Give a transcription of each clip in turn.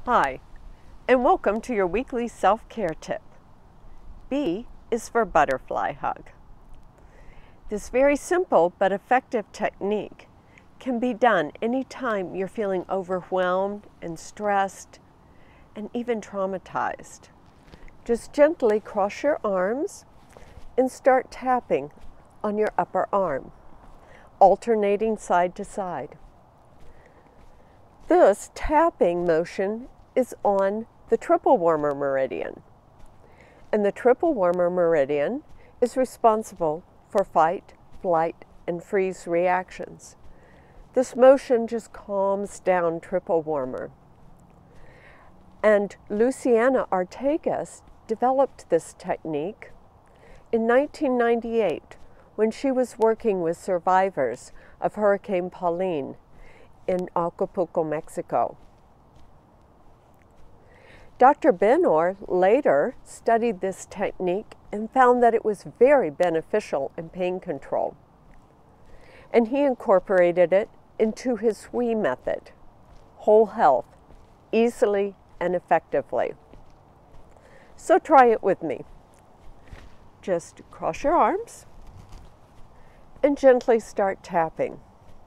Hi, and welcome to your weekly self-care tip. B is for butterfly hug. This very simple but effective technique can be done anytime you're feeling overwhelmed and stressed and even traumatized. Just gently cross your arms and start tapping on your upper arm, alternating side to side. This tapping motion is on the triple warmer meridian. And the triple warmer meridian is responsible for fight, flight, and freeze reactions. This motion just calms down triple warmer. And Luciana Artagas developed this technique in 1998 when she was working with survivors of Hurricane Pauline in Acapulco, Mexico. Dr. Benor later studied this technique and found that it was very beneficial in pain control. And he incorporated it into his WE method, whole health, easily and effectively. So try it with me. Just cross your arms and gently start tapping.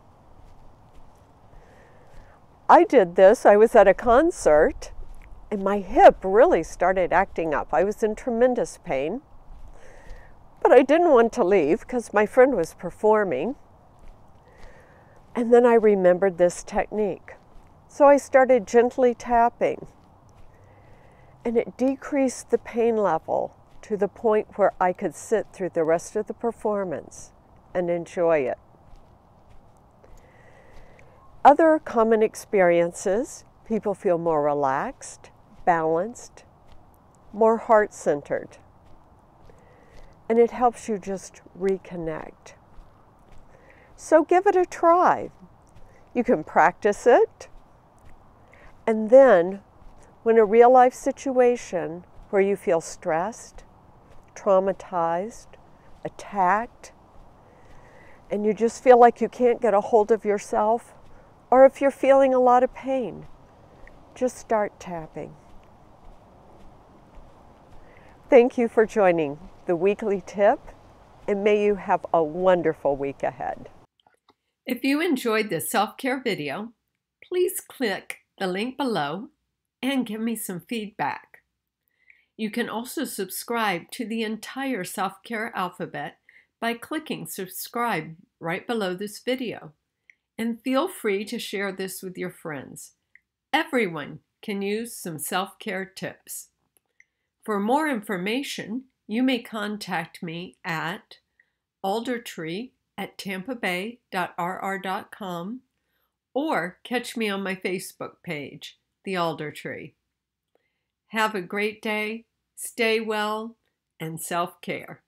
I did this, I was at a concert, and my hip really started acting up. I was in tremendous pain, but I didn't want to leave because my friend was performing. And then I remembered this technique. So I started gently tapping, and it decreased the pain level to the point where I could sit through the rest of the performance and enjoy it. Other common experiences, people feel more relaxed, balanced, more heart-centered, and it helps you just reconnect. So give it a try. You can practice it, and then when a real-life situation where you feel stressed, traumatized, attacked, and you just feel like you can't get a hold of yourself, or if you're feeling a lot of pain, just start tapping. Thank you for joining the weekly tip, and may you have a wonderful week ahead. If you enjoyed this self-care video, please click the link below and give me some feedback. You can also subscribe to the entire self-care alphabet by clicking subscribe right below this video. And feel free to share this with your friends. Everyone can use some self-care tips. For more information, you may contact me at aldertree@tampabay.rr.com or catch me on my Facebook page, The Alder Tree. Have a great day, stay well, and self-care.